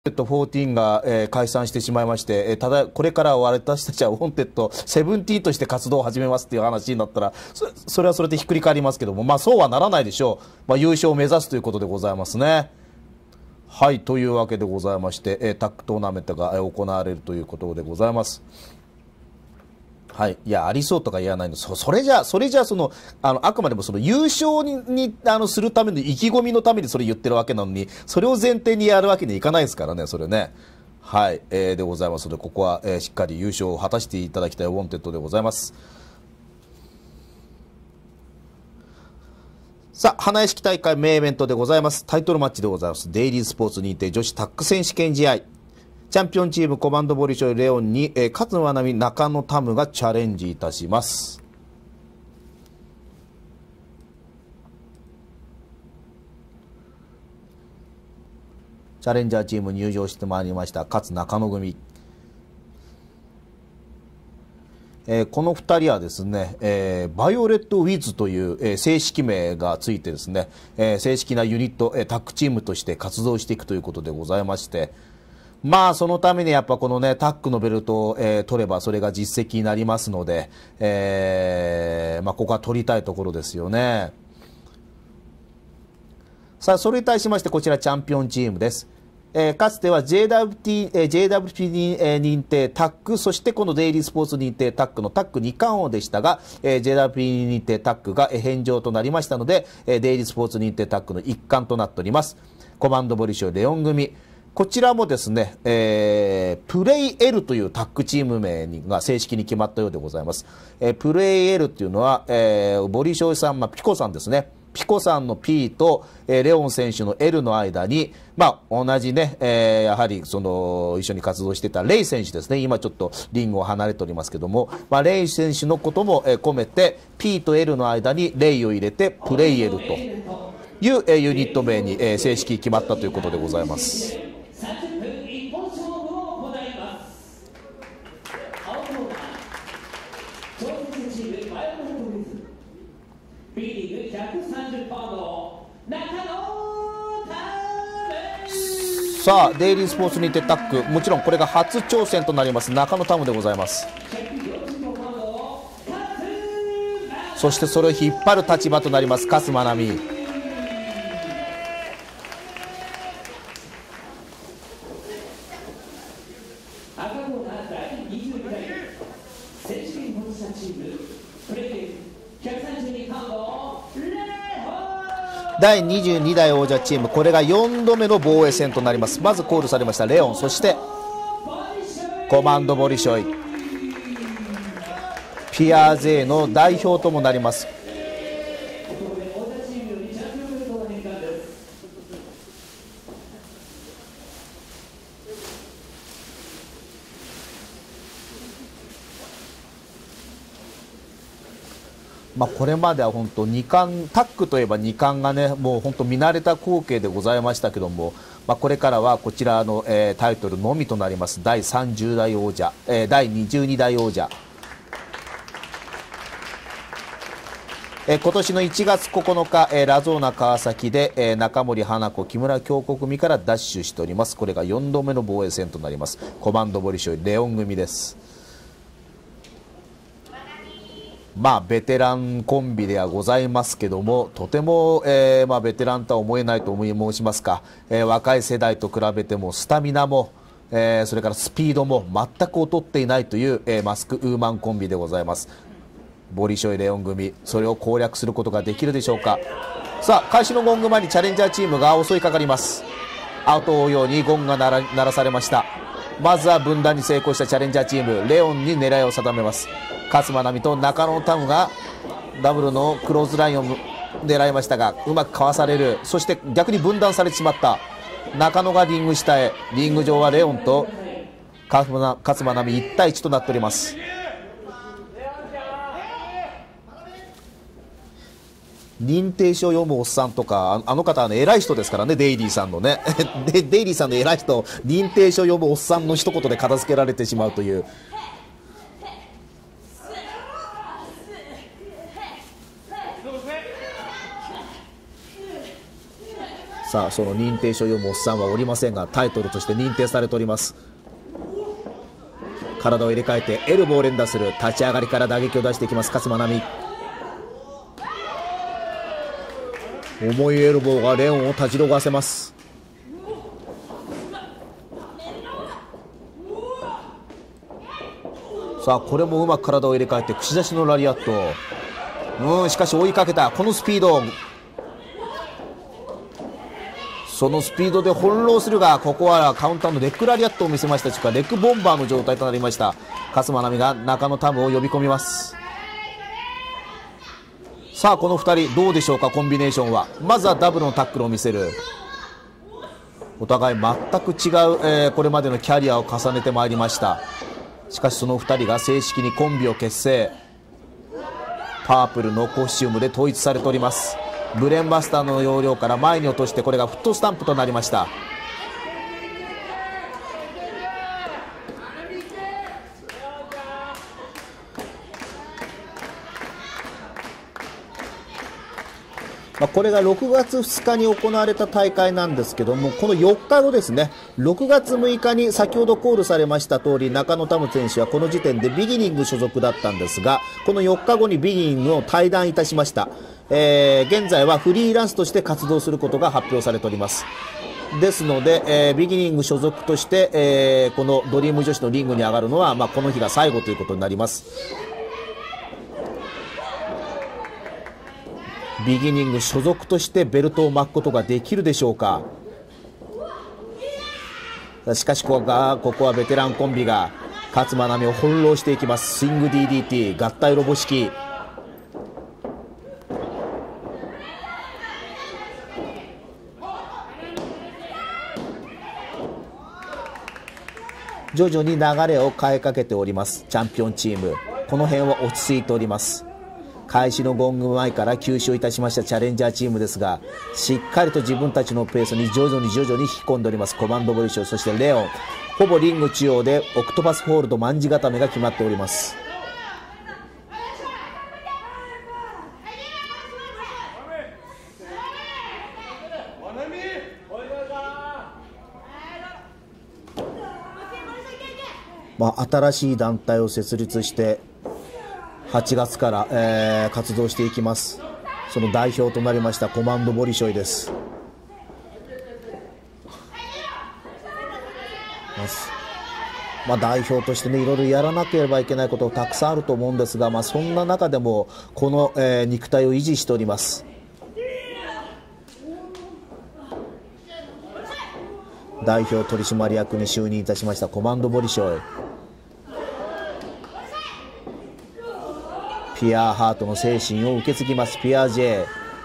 14が、解散してしまいまして、ただこれからは私たちはウォンテッド17として活動を始めますっていう話になったらそれはそれでひっくり返りますけども、まあ、そうはならないでしょう、優勝を目指すということでございますね。はい、というわけでございまして、タッグトーナメントが行われるということでございます。はい、いやありそうとか言わないの、それじゃそのあくまでもその優勝にするための意気込みのためにそれ言ってるわけなのに、それを前提にやるわけにいかないですからね、それね。はい、でございますので、ここは、しっかり優勝を果たしていただきたいウォンテッドでございます。さあ、花屋敷大会メインイベントでございます。タイトルマッチでございます。デイリースポーツ認定女子タッグ選手権試合。チャンピオンチームコマンドボリショイレオンに、勝野愛美中野タムがチャレンジいたします。チャレンジャーチーム入場してまいりました勝中野組。この2人はですね、バイオレットウィズという、正式名がついてですね、正式なユニット、タッグチームとして活動していくということでございまして、まあそのためにやっぱこのねタッグのベルトを、取ればそれが実績になりますので、まあここは取りたいところですよね。さあそれに対しましてこちらチャンピオンチームです。かつては JWP 認定タッグ、そしてこのデイリースポーツ認定タッグのタッグ2冠王でしたが、JWP 認定タッグが返上となりましたので、デイリースポーツ認定タッグの一冠となっております。コマンドボリショイレオン組、こちらもですね、プレイ L というタッグチーム名が正式に決まったようでございます。プレイ L っていうのは、ボリショイさん、ピコさんですね。ピコさんの P と、レオン選手の L の間に、同じね、やはり一緒に活動していたレイ選手ですね。今ちょっとリングを離れておりますけども、レイ選手のことも、込めて P と L の間にレイを入れてプレイ L という、ユニット名に、正式決まったということでございます。さあデイリースポーツにてタッグ、もちろんこれが初挑戦となります中野タムでございます。そしてそれを引っ張る立場となります勝間奈美。第22代王者チーム、これが4度目の防衛戦となります。まずコールされましたレオン、そしてコマンドボリショイ、ピアーゼの代表ともなります。これまでは本当2冠、タッグといえば2冠がねもう本当見慣れた光景でございましたけども、これからはこちらの、タイトルのみとなります第30代王者、第22代王者、今年の1月9日、ラゾーナ川崎で、中森花子木村京子組からダッシュしております。これが4度目の防衛戦となりますコマンドボリショイレオン組です。ベテランコンビではございますけども、とても、ベテランとは思えないと申しますか、若い世代と比べてもスタミナも、それからスピードも全く劣っていないという、マスクウーマンコンビでございます。ボリショイレオン組、それを攻略することができるでしょうか。さあ開始のゴング前にチャレンジャーチームが襲いかかります。後を追うようにゴンが鳴らされました。まずは分断に成功したチャレンジャーチーム、レオンに狙いを定めます。勝間奈美と中野タムがダブルのクローズラインを狙いましたがうまくかわされる。そして逆に分断されてしまった中野がリング下へ。リング上はレオンと勝間奈美1対1となっております。認定書を読むおっさんとか、あの方は、偉い人ですからね、デイリーさんのねデイリーさんの偉い人、認定書を読むおっさんの一言で片付けられてしまうという。 さあその認定書を読むおっさんはおりませんが、タイトルとして認定されております。体を入れ替えてエルボーを連打する。立ち上がりから打撃を出していきます勝間奈美。重いエルボーがレオンをたじろがせます。さあこれもうまく体を入れ替えて串刺しのラリアット。しかし追いかけたこのスピード、そのスピードで翻弄するが、ここはカウンターのレッグラリアットを見せました。レッグボンバーの状態となりました。勝間奈美が中野タムを呼び込みます。さあこの2人どうでしょうか。コンビネーションはまずはダブルのタックルを見せる。お互い全く違う、これまでのキャリアを重ねてまいりました。しかしその2人が正式にコンビを結成。パープルのコスチュームで統一されております。ブレーンバスターの要領から前に落として、これがフットスタンプとなりました。これが6月2日に行われた大会なんですけども、この4日後ですね、6月6日に先ほどコールされました通り、中野タム選手はこの時点でビギニング所属だったんですが、この4日後にビギニングを退団いたしました。現在はフリーランスとして活動することが発表されております。ですので、ビギニング所属として、このドリーム女子のリングに上がるのは、この日が最後ということになります。ビギニング所属としてベルトを巻くことができるでしょうか。しかしここはベテランコンビが勝間奈美を翻弄していきます。スイング DDT 合体ロボ式。徐々に流れを変えかけておりますチャンピオンチーム。この辺は落ち着いております。開始のゴング前から吸収いたしましたチャレンジャーチームですが、しっかりと自分たちのペースに徐々に引き込んでおります。コマンドボリショー、そしてレオン、ほぼリング中央でオクトパスホールド卍固めが決まっております。新しい団体を設立して8月から、活動していきます。その代表となりましたコマンドボリショイです。代表としてね、いろいろやらなければいけないことたくさんあると思うんですが、そんな中でもこの、肉体を維持しております。代表取締役に就任いたしましたコマンドボリショイ。ピアーハートの精神を受け継ぎますピアー J。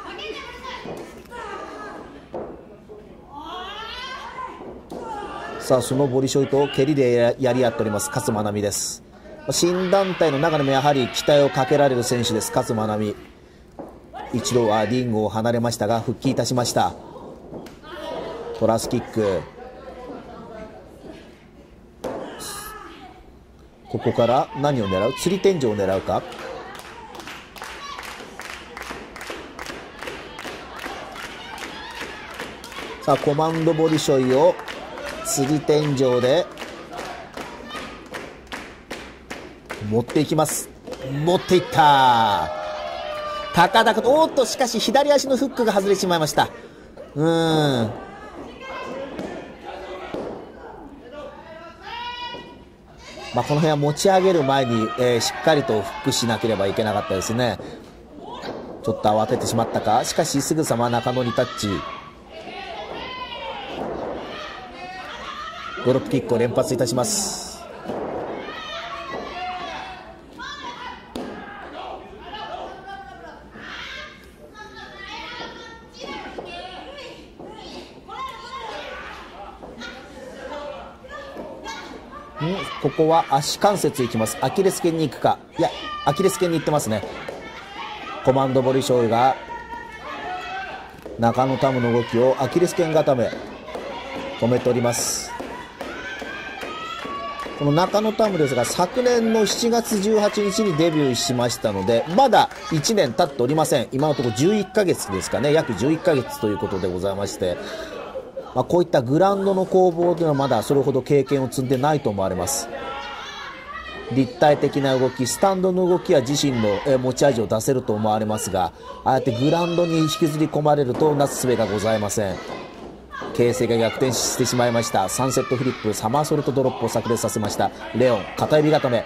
さあそのボリショイと蹴りでやり合っております勝間奈美です。新団体の中でもやはり期待をかけられる選手です勝間奈美。一度はリングを離れましたが復帰いたしました。トラスキック、ここから何を狙う、釣り天井を狙うか。さあコマンドボリショイを釣り天井で持っていきます。持っていった、高々と、おっとしかし左足のフックが外れてしまいました。この辺は持ち上げる前に、しっかりとフックしなければいけなかったですね。ちょっと慌ててしまったか。しかしすぐさま中野にタッチ。ドロップキックを連発いたします。ここは足関節いきます。アキレス腱に行くか。いやアキレス腱に行ってますね。コマンドボリショイが中野タムの動きをアキレス腱固め止めております。 この中野タムですが、昨年の7月18日にデビューしましたので、まだ1年経っておりません。今のところ11ヶ月ですかね、約11ヶ月ということでございまして、こういったグラウンドの攻防というのはまだそれほど経験を積んでないと思われます。立体的な動き、スタンドの動きは自身の持ち味を出せると思われますが、ああやってグラウンドに引きずり込まれるとなすすべがございません。形勢が逆転してしまいました。3セットフリップ、サマーソルトドロップを炸裂させました。レオン、片指固め。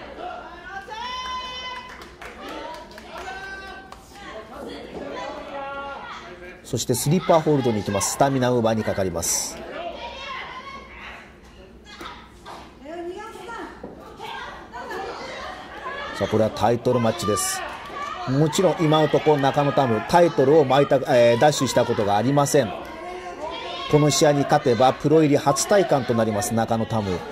そしてスリッパーホールドに行きます。スタミナウーバーにかかります。さあ、これはタイトルマッチです。もちろん今のところ中野タムタイトルをダッシュしたことがありません。この試合に勝てばプロ入り初体感となります中野タム。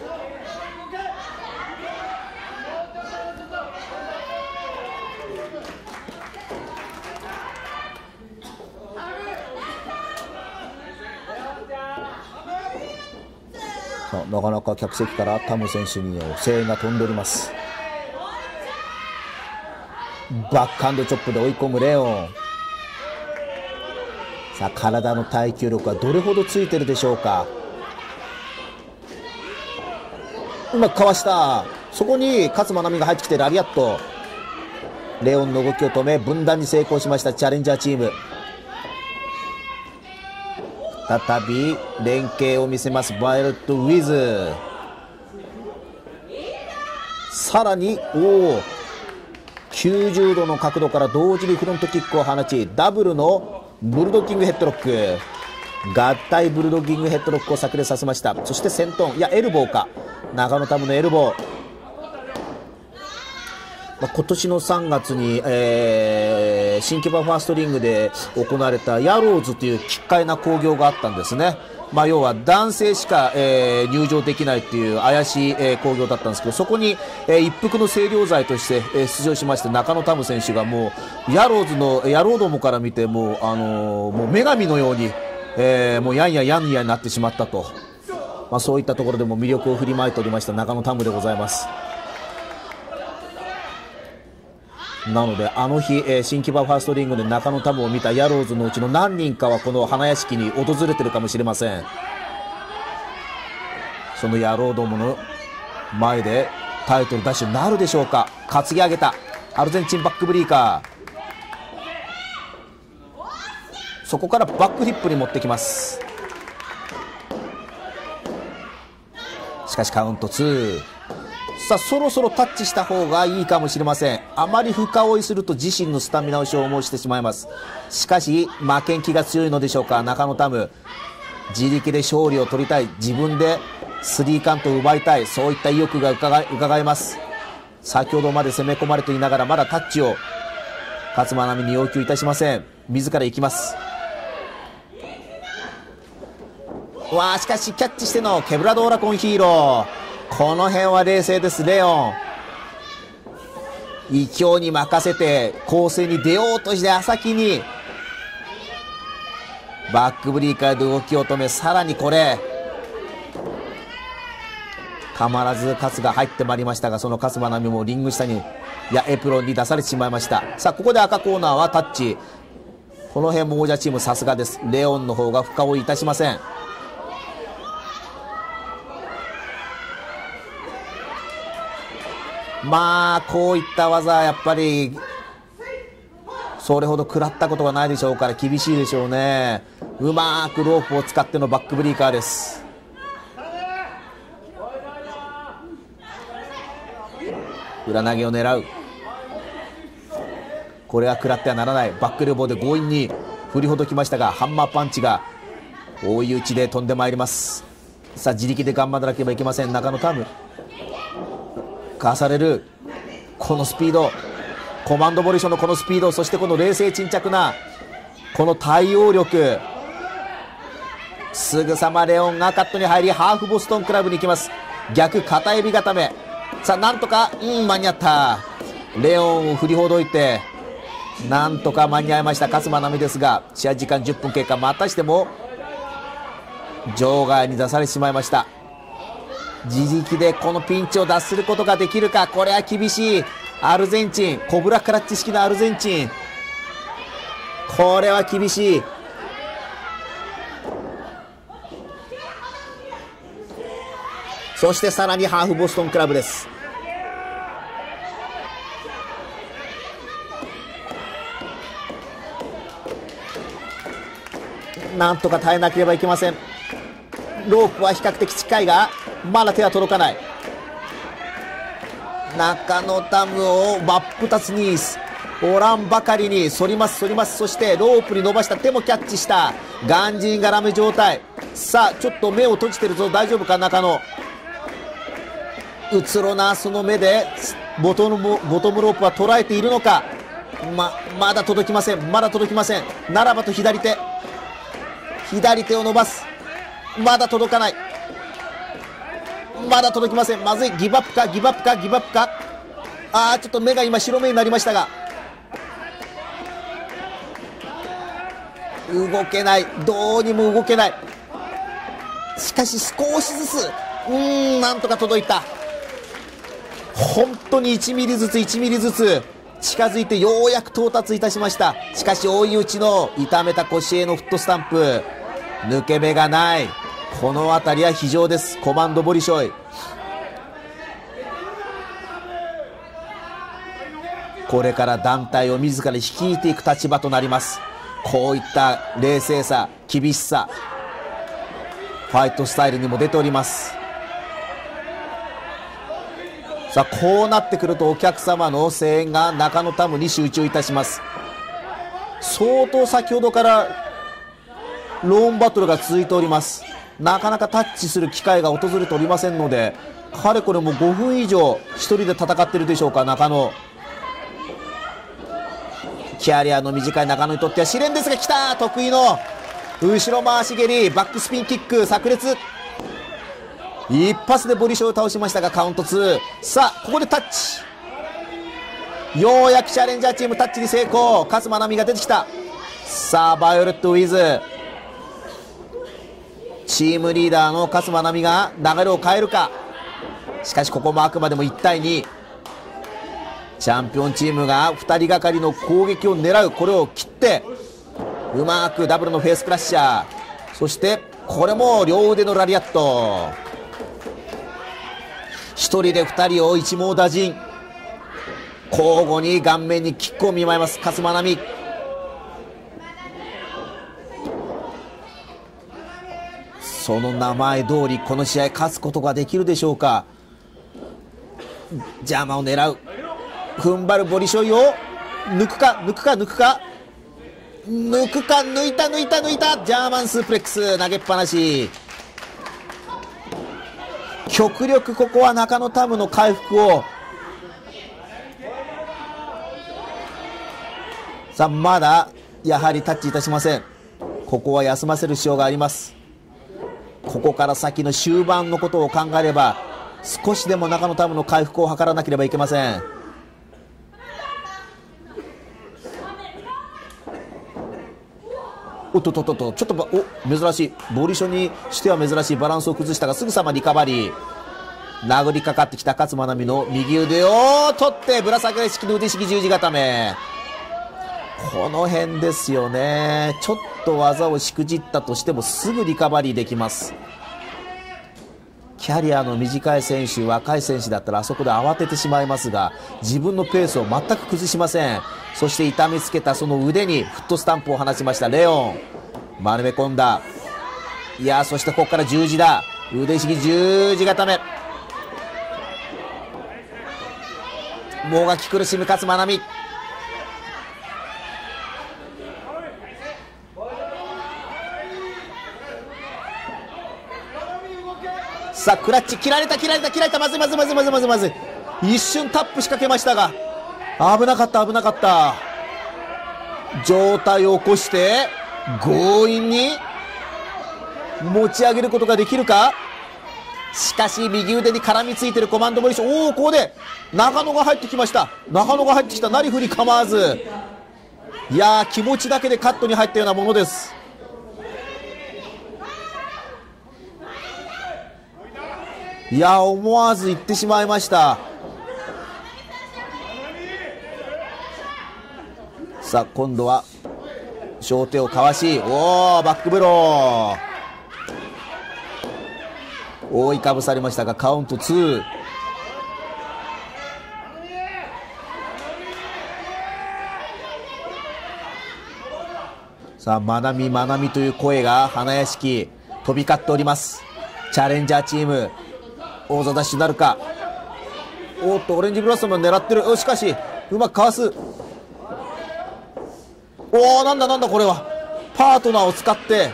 なかなか客席からタム選手に声援が飛んでおります。バックハンドチョップで追い込むレオン。さあ、体の耐久力はどれほどついてるでしょうか。うまくかわした。そこに勝間奈美が入ってきてラリアット。レオンの動きを止め分断に成功しましたチャレンジャーチーム。再び連携を見せますバイオレット・ウィズ。さらに90度の角度から同時にフロントキックを放ち、ダブルのブルドッキングヘッドロック、合体ブルドッキングヘッドロックを炸裂させました。そしてセントン、いやエルボーか、中野タムのエルボー。今年の3月に、新木場ファーストリングで行われたヤローズという奇怪な興行があったんですね。要は男性しか、入場できないっていう怪しい、興行だったんですけど、そこに、一服の清涼剤として、出場しまして中野タム選手がもうヤローズのヤロードモから見てもう女神のように、もうやんややんやになってしまったと、そういったところでも魅力を振りまいておりました中野タムでございます。なのであの日、新木場ファーストリングで中野タムを見たヤローズのうちの何人かはこの花屋敷に訪れてるかもしれません。そのヤロードモの前でタイトルダッシュになるでしょうか。担ぎ上げたアルゼンチンバックブリーカー、そこからバックフリップに持ってきます。しかしカウント2。さあ、そろそろタッチした方がいいかもしれません。あまり深追いすると自身のスタミナを消耗してしまいます。しかし負けん気が強いのでしょうか中野タム。自力で勝利を取りたい、自分でスリーカウントを奪いたい、そういった意欲が伺えます。先ほどまで攻め込まれていながらまだタッチを勝間奈美に要求いたしません。自ら行きます。しかしキャッチしてのケブラドーラコンヒーロー、この辺は冷静です。レオン勢いに任せて攻勢に出ようとして、先にバックブリーカーで動きを止め、さらにこれたまらずカツが入ってまいりましたが、その勝間奈美もリング下にエプロンに出されてしまいました。さあ、ここで赤コーナーはタッチ。この辺も王者チームさすがです。レオンの方が深追いいたしません。こういった技やっぱりそれほど食らったことがないでしょうから厳しいでしょうね。うまくロープを使ってのバックブリーカーです。裏投げを狙う。これは食らってはならない。バックルボーで強引に振りほどきましたが、ハンマーパンチが追い打ちで飛んでまいります。さあ、自力で頑張らなければいけません中野タム。かわされるこのスピード、コマンドポジションのこのスピード、そしてこの冷静沈着なこの対応力、すぐさまレオンがカットに入りハーフボストンクラブに行きます。逆片指固め。さあ、なんとか間に合った。レオンを振りほどいてなんとか間に合いました勝間奈美ですが、試合時間10分経過、またしても場外に出されてしまいました。 自力でこのピンチを脱することができるか。これは厳しい。アルゼンチン、コブラクラッチ式のアルゼンチン、これは厳しい。そしてさらにハーフボストンクラブです。なんとか耐えなければいけません。ロープは比較的近いがまだ手は届かない。中野タムを真っ二つにおらんばかりに反ります反ります。そしてロープに伸ばした手もキャッチした。ガンジン絡め状態。さあちょっと目を閉じてるぞ。大丈夫か中野。うつろなその目でボトムロープは捉えているのか。まだ届きません。まだ届きません。ならばと左手を伸ばす。まだ届かない。まだ届きません。まずい。ギブアップかギブアップかギブアップか。ちょっと目が今白目になりましたが動けない。どうにも動けない。しかし少しずつなんとか届いた。本当に1ミリずつ1ミリずつ近づいてようやく到達いたしました。しかし追い打ちの痛めた腰へのフットスタンプ、抜け目がない。この辺りは非常です。コマンドボリショイ。これから団体を自ら率いていく立場となります。こういった冷静さ、厳しさ、ファイトスタイルにも出ております。さあこうなってくるとお客様の声援が中野タムに集中いたします。相当先ほどからローンバトルが続いております。なかなかタッチする機会が訪れておりませんので、かれこれも5分以上1人で戦っているでしょうか。中野、キャリアの短い中野にとっては試練ですが、来た。得意の後ろ回し蹴り、バックスピンキック炸裂。一発でボリショイを倒しましたがカウント2。さあここでタッチ。ようやくチャレンジャーチームタッチに成功。勝間奈美が出てきた。さあバイオレット・ウィズ、チームリーダーの勝間奈美が流れを変えるか。しかしここもあくまでも1対2。チャンピオンチームが2人がかりの攻撃を狙う。これを切ってうまくダブルのフェイスクラッシャー。そしてこれも両腕のラリアット。1人で2人を一網打尽。交互に顔面にキックを見舞います勝間奈美。その名前通りこの試合勝つことができるでしょうか。邪魔を狙う。踏ん張るボリショイを抜くか抜くか抜くか抜くか。抜いた抜いた抜いた。ジャーマンスープレックス投げっぱなし。極力ここは中野タムの回復を。さあまだやはりタッチいたしません。ここは休ませる必要があります。ここから先の終盤のことを考えれば少しでも中野タムの回復を図らなければいけません。おっとっとっとっと、ちょっと珍しい。ボリショにしては珍しいバランスを崩したがすぐさまリカバリー。殴りかかってきた勝間奈美の右腕を取ってぶら下げ式の腕式十字固め。この辺ですよね。ちょっと技をしくじったとしてもすぐリカバリーできます。キャリアの短い選手、若い選手だったらあそこで慌ててしまいますが、自分のペースを全く崩しません。そして痛めつけたその腕にフットスタンプを放ちましたレオン。丸め込んだ。いやそしてここから十字だ。腕式十字固め。もがき苦しむ勝間奈美。さあクラッチ切られた切られた切られた。まずいまずいまずいまずいまずいまずい。一瞬タップ仕掛けましたが危なかった危なかった。上体を起こして強引に持ち上げることができるか。しかし右腕に絡みついてるコマンドボリション。ここで中野が入ってきました。中野が入ってきた。なりふり構わず。いや気持ちだけでカットに入ったようなものです。 いや、思わず行ってしまいました。さあ今度は小手をかわし、おー、バックブロー、覆いかぶされましたがカウント2。さあまなみまなみという声が花屋敷飛び交っております。チャレンジャーチーム王座ダッシュなるか。おっとオレンジブラストも狙ってる。しかしうまくかわす。おお、なんだなんだこれは。パートナーを使って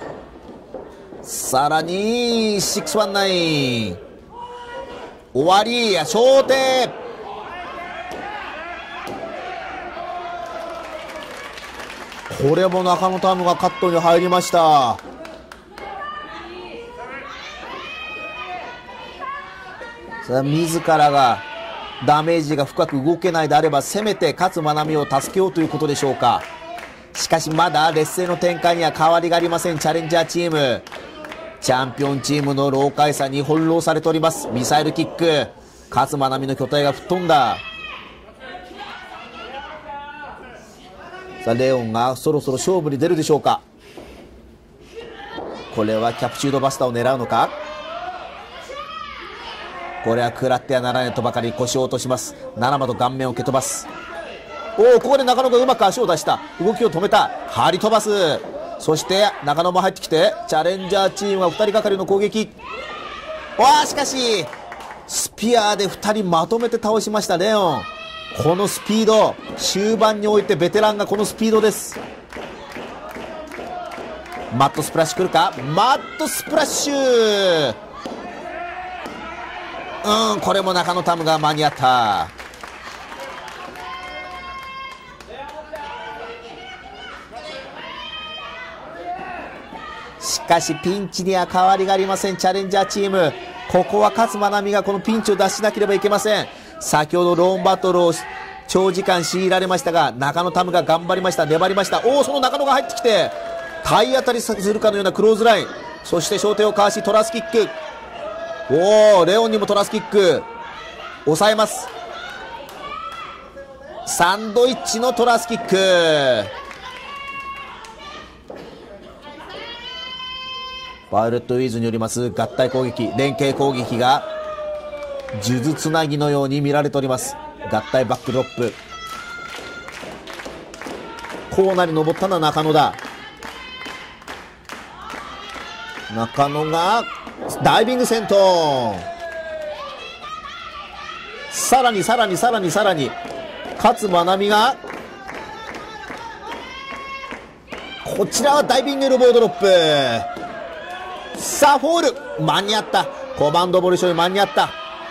さらに619終わりや。小手、これも中野タムがカットに入りました。さあ自らがダメージが深く動けないであればせめて勝真奈美を助けようということでしょうか。しかしまだ劣勢の展開には変わりがありません。チャレンジャーチーム、チャンピオンチームの老快さに翻弄されております。ミサイルキック、勝真奈美の巨体が吹っ飛んだ。さあレオンがそろそろ勝負に出るでしょうか。これはキャプチュードバスターを狙うのか。これは食らってはならないとばかり腰を落とします。7番と顔面を蹴飛ばす。おお、ここで中野がうまく足を出した。動きを止めた。張り飛ばす。そして中野も入ってきてチャレンジャーチームが2人がかりの攻撃。わあ、しかしスピアーで2人まとめて倒しましたレオン。このスピード、終盤においてベテランがこのスピードです。マットスプラッシュ来るか。マットスプラッシュ、これも中野タムが間に合った。しかしピンチには変わりがありません。チャレンジャーチーム、ここは勝真奈美がこのピンチを脱しなければいけません。先ほどローンバトルを長時間強いられましたが中野タムが頑張りました。粘りました。おお、その中野が入ってきて体当たりするかのようなクローズライン。そして小手をかわしトラスキック。おお、レオンにもトラスキック抑えます。サンドイッチのトラスキック。バイオレットウィーズによります合体攻撃、連携攻撃が数珠つなぎのように見られております。合体バックドロップ、コーナーに登ったのは中野だ。中野がダイビング戦闘。さらにさらにさらにさらに勝真奈美がこちらはダイビングエルボードロップ。さあフォール間に合った。コマンドボルショイ間に合った。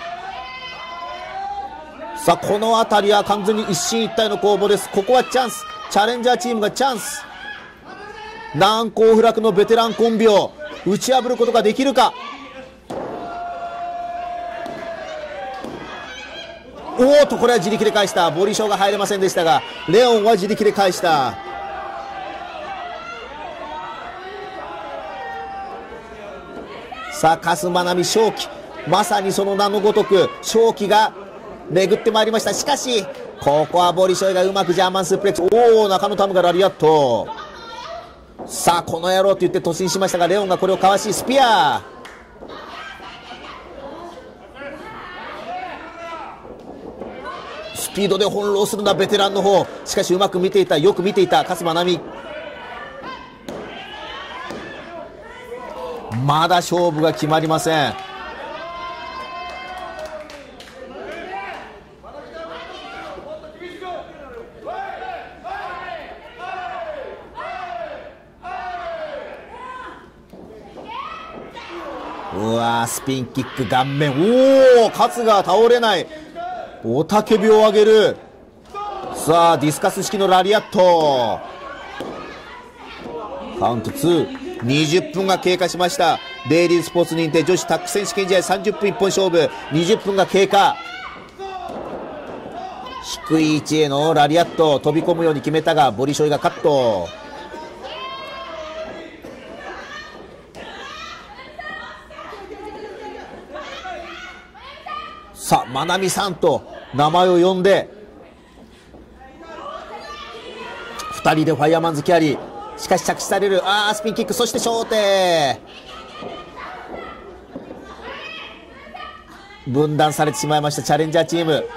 さあこの辺りは完全に一進一退の攻防です。ここはチャンス。チャレンジャーチームがチャンス。難攻不落のベテランコンビを打ち破ることができるか。おおと、これは自力で返した。ボディショーが入れませんでしたがレオンは自力で返した。さあ勝真奈美勝機、まさにその名のごとく勝機が巡ってまいりました。しかしここはボリショイがうまくジャーマンスープレックス。おお、中野タムがラリアット。さあこの野郎と言って突進しましたがレオンがこれをかわしスピア。スピードで翻弄するのはベテランの方。しかしうまく見ていた、よく見ていた勝真奈美。まだ勝負が決まりません。うわー、スピンキック顔面。おお、勝が倒れない。雄たけびを上げる。さあディスカス式のラリアット。カウント2。20分が経過しました。デイリースポーツ認定女子タッグ選手権試合30分一本勝負。20分が経過。低い位置へのラリアット、飛び込むように決めたがボリショイがカット。 さあ、まなみさんと名前を呼んで、2人でファイヤーマンズキャリー。しかし着地される。スピンキック、そして小手。分断されてしまいました、チャレンジャーチーム。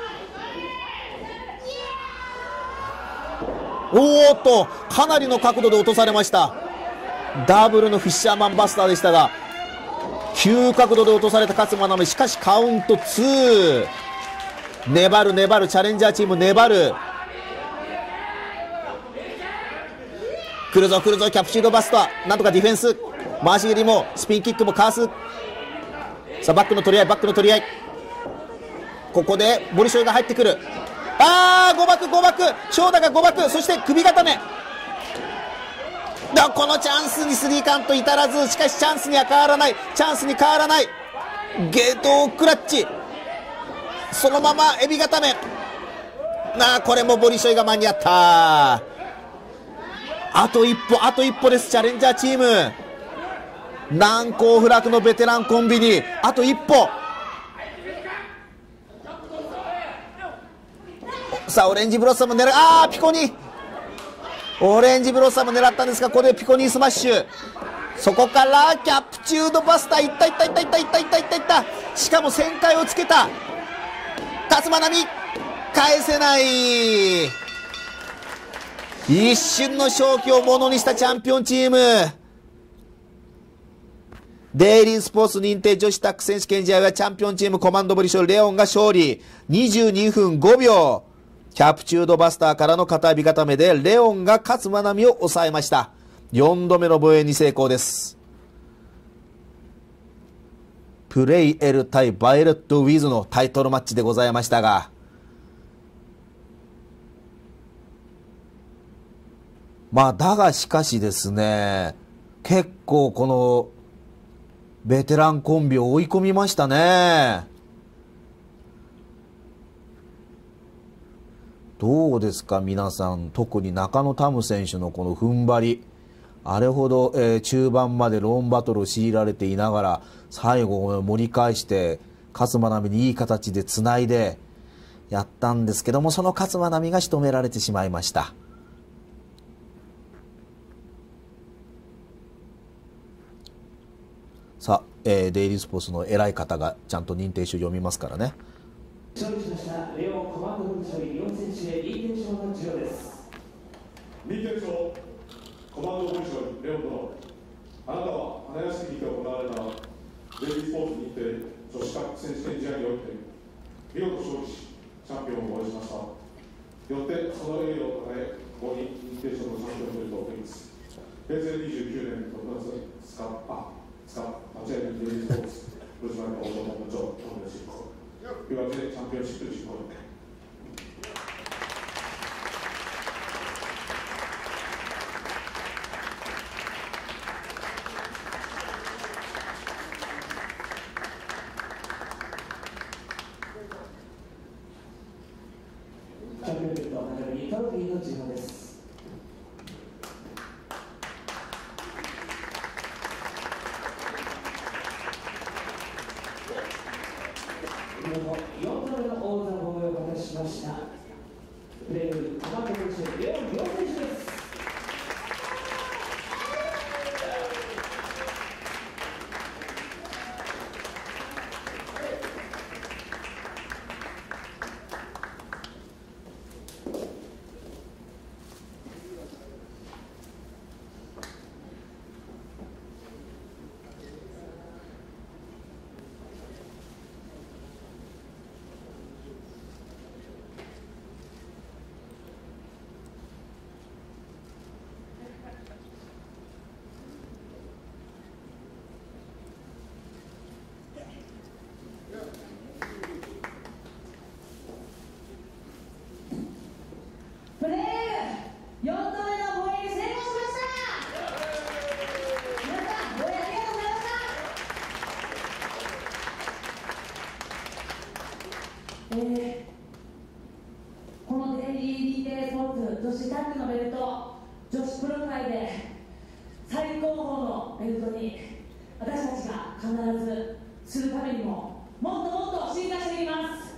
おーっと、かなりの角度で落とされました。ダブルのフィッシャーマンバスターでしたが、急角度で落とされた勝間なみ。しかしカウント2。粘る粘る、チャレンジャーチーム粘る。来るぞ来るぞ、キャプチュードバスター。なんとかディフェンス。回し蹴りもスピンキックもかわす。さあ、バックの取り合い、バックの取り合い。ここでボリショイが入ってくる。誤爆誤爆、翔太が誤爆、そして首固め。このチャンスにスリーカウント至らず。しかしチャンスには変わらない、チャンスに変わらない。ゲートクラッチ、そのままエビ固め。これもボリショイが間に合った。あと一歩、あと一歩です、チャレンジャーチーム。難攻不落のベテランコンビにあと一歩。さあ、オレンジブロッサム狙う。ピコニー、オレンジブロッサム狙ったんですが、ここでピコニースマッシュ。そこからキャプチュードバスター。いったいったいったいったいったいったいったいった。しかも旋回をつけた勝間なみ、返せない。一瞬の勝機をものにしたチャンピオンチーム。デイリースポーツ認定女子タッグ選手権試合はチャンピオンチームコマンドボリショイレオンが勝利。22分5秒。キャプチュードバスターからの片指固めでレオンが勝間なみを抑えました。4度目の防衛に成功です。プレイエル対バイオレット・ウィズのタイトルマッチでございましたが、だがしかしですね、結構このベテランコンビを追い込みましたね。どうですか皆さん、特に中野タム選手のこの踏ん張り。あれほど、中盤までローンバトルを強いられていながら、最後盛り返して勝間なみにいい形でつないでやったんですけども、その勝間なみが仕留められてしまいました。さあ、デイリースポーツの偉い方がちゃんと認定書読みますからね。 勝利しましたレオンコマンドボリショイ4選手へ認定証の授与です。 認定証コマンドボリショイレオン殿、あなたは花屋敷にて行われたデイリースポーツ認定女子タッグ選手権試合において見事勝利しチャンピオンをお会いしました。よってその栄誉をたえ、ここに認定証のチャンピオンベルトを送ります。平成29年6月2日、間違いなくデイリースポーツ取締役大友部長、お願いします。というわけでチャンピオンシップ実行。 チャンピオンベルト中身トロフィーの授与です。4度目の王座防衛を果たしましたプレイルコマンドボリショイレオン両選手です。 プレー4度目の防衛に成功しました。皆さん防衛ありがとうございました。このデイリー認定スポーツ女子タッグのベルト、女子プロ界で最高峰のベルトに私たちが必ずするためにももっともっと進化していきます。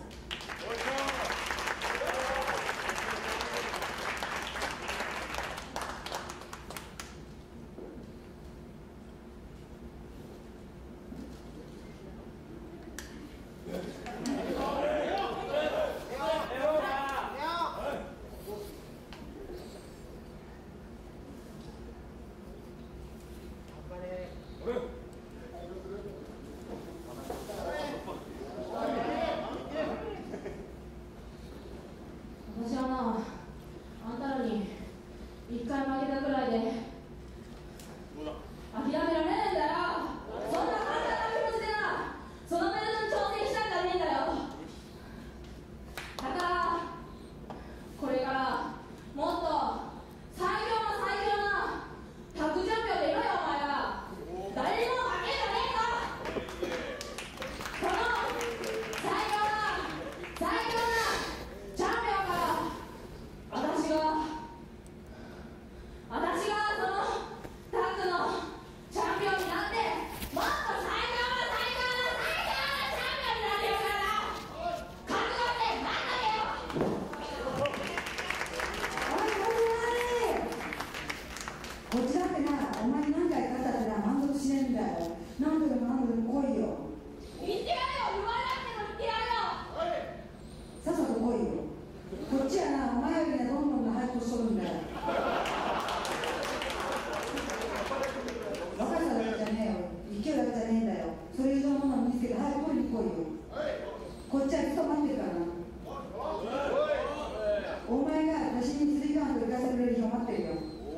マント行かせてくれる日を待ってるよ。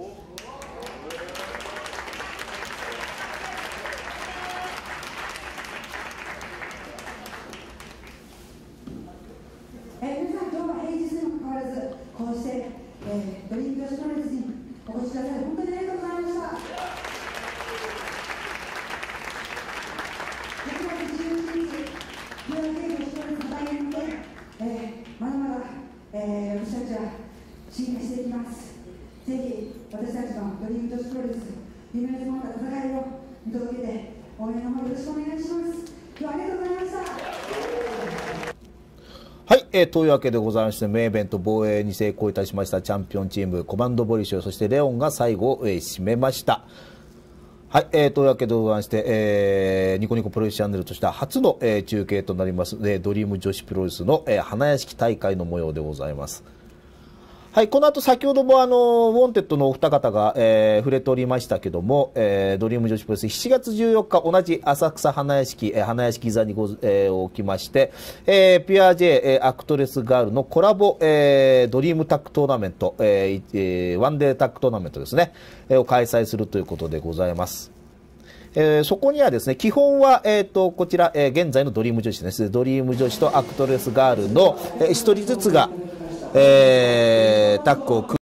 皆さん、今日は平日にもかかわらず、こうして、ドリーム女子プロレスにお越しください。本当にありがとうございました。6月17日、女子プロレスの大変で、まだまだ、私たちは進化していきます。ぜひ、私たちのドリーム女子プロレス、夢の詰まった戦いを見届けて、応援の方よろしくお願いします。今日はありがとうございました。 はい、というわけでございまして、メインイベント防衛に成功いたしましたチャンピオンチーム、コマンドボリショー、そしてレオンが最後、締めました。はい、というわけでございまして、ニコニコプロレスチャンネルとしては初の、中継となります、ドリーム女子プロレスの、花屋敷大会の模様でございます。はい、この後先ほどもウォンテッドのお二方が、触れておりましたけども、ドリーム女子プロレス7月14日同じ浅草花屋敷座に起きまして、ピュア J、アクトレスガールのコラボ、ドリームタッグトーナメント、ワンデータッグトーナメントですね、を開催するということでございます。そこにはですね、基本は、こちら、現在のドリーム女子です。ドリーム女子とアクトレスガールの、一人ずつが、タッグを組